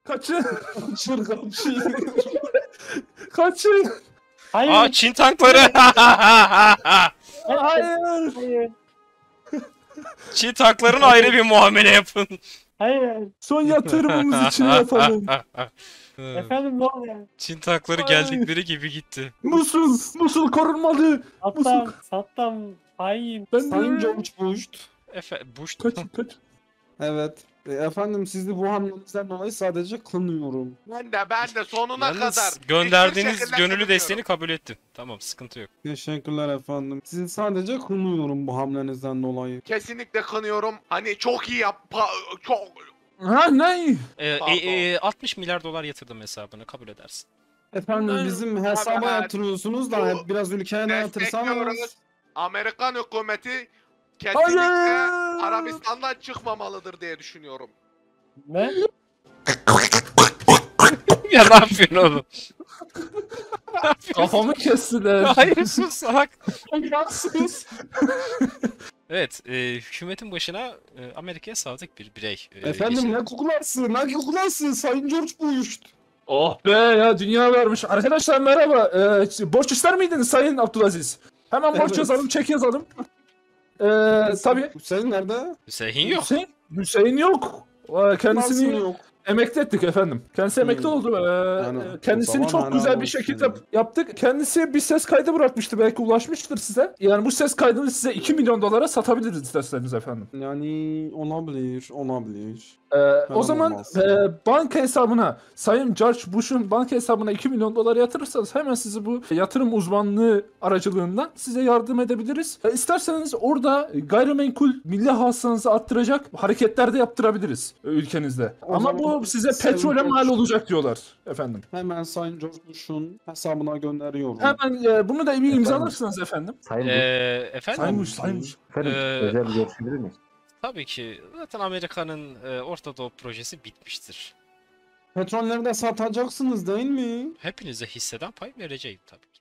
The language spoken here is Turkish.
Kaçın. Kaçın. Kaçın. Hayır. Aa, Çin tankları. Hayır. Hayır. Çin tanklarına ayrı bir muamele yapın. Hayır. Son yatırımımız için yapalım. Efendim ne oluyor? Çin tankları Ay. geldikleri gibi gitti. Musul korunmalı. Saddam. Hain. Ben Sayın de... George Bush. Bush. Kaç. Evet. Efendim sizi bu hamlenizden dolayı sadece kınıyorum. Ben de sonuna kadar. Yalnız hiçbir gönderdiğiniz şekilde gönüllü kınamıyorum. desteğini kabul ettim. Tamam, sıkıntı yok. Teşekkürler efendim. Sizi sadece kınıyorum bu hamlenizden dolayı. Kesinlikle kınıyorum. Hani çok iyi çok. Ha ne? Pardon. 60 milyar dolar yatırdım hesabına, kabul edersin. Efendim bizim hesaba Haber. yatırıyorsunuz da Bu hep biraz ülkeye de yatırsanız. Destekliyoruz. Amerikan hükümeti kesinlikle Hayır. Arabistan'dan çıkmamalıdır diye düşünüyorum. Ne? Ya ne yapıyorsun oğlum? Kafamı kestiler. Hayır, sus salak. Sus. Evet, hükümetin başına Amerika'ya sadık bir birey. Efendim geçiyor. ne kuklarsın Sayın George Bush. Oh be ya, dünya varmış. Arkadaşlar merhaba. Borç ister miydiniz Sayın Abdülaziz? Hemen borç Evet. yazalım, çek yazalım. Tabii. Hüseyin nerede? Hüseyin yok. Hüseyin yok. Kendisini Nasıl yok? emekli ettik efendim. Kendisi emekli oldu. Yani, Kendisini o zaman çok güzel helal bir olsun şekilde yani. yaptık. Kendisi bir ses kaydı bırakmıştı. Belki ulaşmıştır size. Yani bu ses kaydını size 2 milyon dolara satabiliriz isterseniz efendim. Yani olabilir. O zaman olmaz. banka hesabına, Sayın George Bush'un banka hesabına 2 milyon dolar yatırırsanız hemen sizi bu yatırım uzmanlığı aracılığından size yardım edebiliriz. İsterseniz orada gayrimenkul milli hasılanızı arttıracak hareketler de yaptırabiliriz ülkenizde. O Ama zaman bu size Sayın petrole George- mal olacak diyorlar efendim. Hemen Sayın George Bush'un hesabına gönderiyorum. Hemen bunu da bir imzalarsınız efendim. Sayın Efendim? Saymış. Efendim, özel görüşebilir miyiz? Tabii ki. Zaten Amerika'nın Orta Doğu projesi bitmiştir. Petrolleri de satacaksınız değil mi? Hepinize hisseden pay vereceğim tabii ki.